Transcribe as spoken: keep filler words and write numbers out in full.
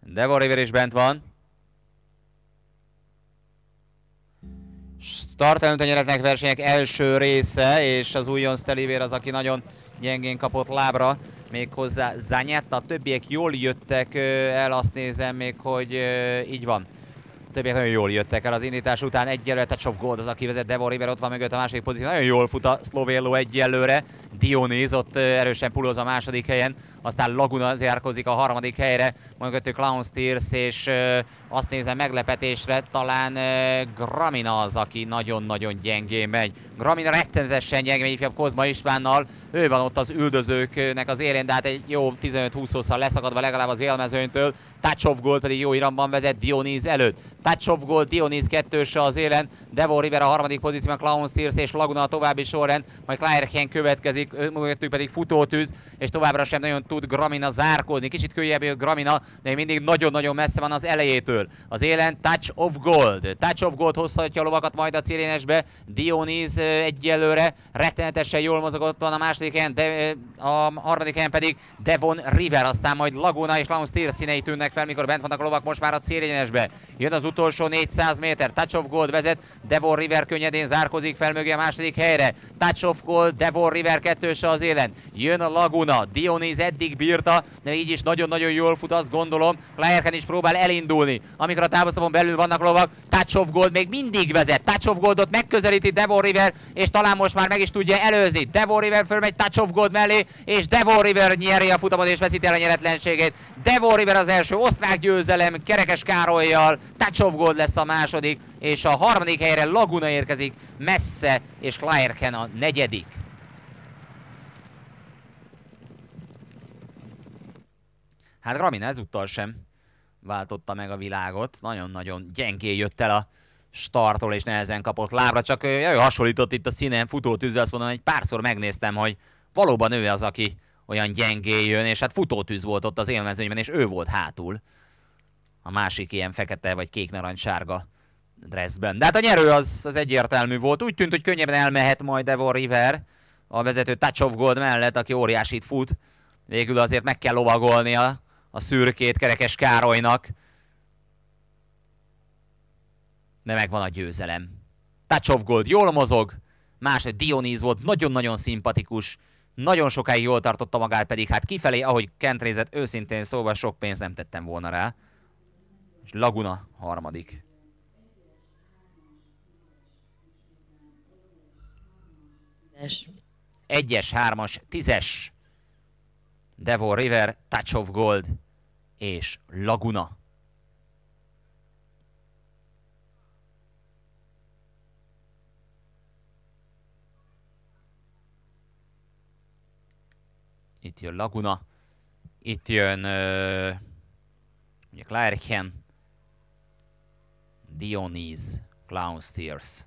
Devon River is bent van. Start előtt a nyeretlenek versenyek első része, és az újonc Telivér az, aki nagyon gyengén kapott lábra. Méghozzá Zanyetta, a többiek jól jöttek el, azt nézem még, hogy így van. A többiek nagyon jól jöttek el az indítás után, egyelőre Touch of Gold az, aki vezet, Devon River ott van mögött a második pozíció. Nagyon jól fut a Slovélló egyelőre. Dionys ott erősen puloz a második helyen, aztán Laguna zárkozik a harmadik helyre, mögöttük Clown's Tears, és ö, azt nézem meglepetésre, talán ö, Gramina az, aki nagyon-nagyon gyengén megy. Gramina rettenetesen gyengén megy, ifjabb Kozma Istvánnal, ő van ott az üldözőknek az élén, de hát egy jó tizenöt-húsz hosszal leszakadva legalább az élmezőnytől. Touch of Gold pedig jó iramban vezet Dionys előtt. Touch of Gold, Dionys kettőse az élen, Devon River a harmadik pozícióban, Clown's Tears és Laguna a további sorrend, majd Claerchen következik, mögöttük pedig Futótűz, és továbbra sem nagyon tud Gramina zárkódni. Kicsit könnyebb jött Gramina, de mindig nagyon-nagyon messze van az elejétől. Az élen Touch of Gold. Touch of Gold hosszatja a lovakat majd a célénesbe. Dionys egyelőre rettenetesen jól mozogott van a második helyen, de a harmadik helyen pedig Devon River, aztán majd Laguna és Clown's Tears színei tűnnek fel, mikor bent vannak a lovak most már a célénesbe. Jön az utolsó négyszáz méter, Touch of Gold vezet, Devon River könnyedén zárkozik fel mögé a második helyre. Touch of Gold, Devon River kettőse az élen. Jön a Laguna, Dionys eddig bírta, de így is nagyon-nagyon jól fut, azt gondolom. Claerchen is próbál elindulni. Amikor a távosztapon belül vannak lovak, Touch of Gold még mindig vezet. Touch of Goldot megközelíti Devon River, és talán most már meg is tudja előzni. Devon River fölmegy Touch of Gold mellé, és Devon River nyeri a futamot és veszíti el a nyeretlenségét. Devon River az első, osztrák győzelem Kerekes Károllyal, Touch of Gold lesz a második, és a harmadik helyre Laguna érkezik messze, és Claerchen a negyedik. Hát Gramina ezúttal sem váltotta meg a világot, nagyon-nagyon gyengén jött el a starttól és nehezen kapott lábra, csak jaj, hasonlított itt a színen Futótűzzel, azt mondom, hogy párszor megnéztem, hogy valóban ő az, aki olyan gyengén jön, és hát Futótűz volt ott az élmezőnyben, és ő volt hátul. A másik ilyen fekete vagy kék-narancssárga dressben. De hát a nyerő az, az egyértelmű volt. Úgy tűnt, hogy könnyebben elmehet majd Devon River a vezető Touch of Gold mellett, aki óriásit fut. Végül azért meg kell lovagolnia a szürkét Kerekes Károlynak. De megvan a győzelem. Touch of Gold jól mozog. Másod Dionys volt nagyon-nagyon szimpatikus. Nagyon sokáig jól tartotta magát, pedig hát kifelé, ahogy kentrézett, őszintén szóval sok pénzt nem tettem volna rá. És Laguna harmadik. Es. Egyes, hármas, tízes. Devon River, Touch of Gold és Laguna. Itt jön Laguna, itt jön uh, Claerchen, Dionys, Clown's Tears.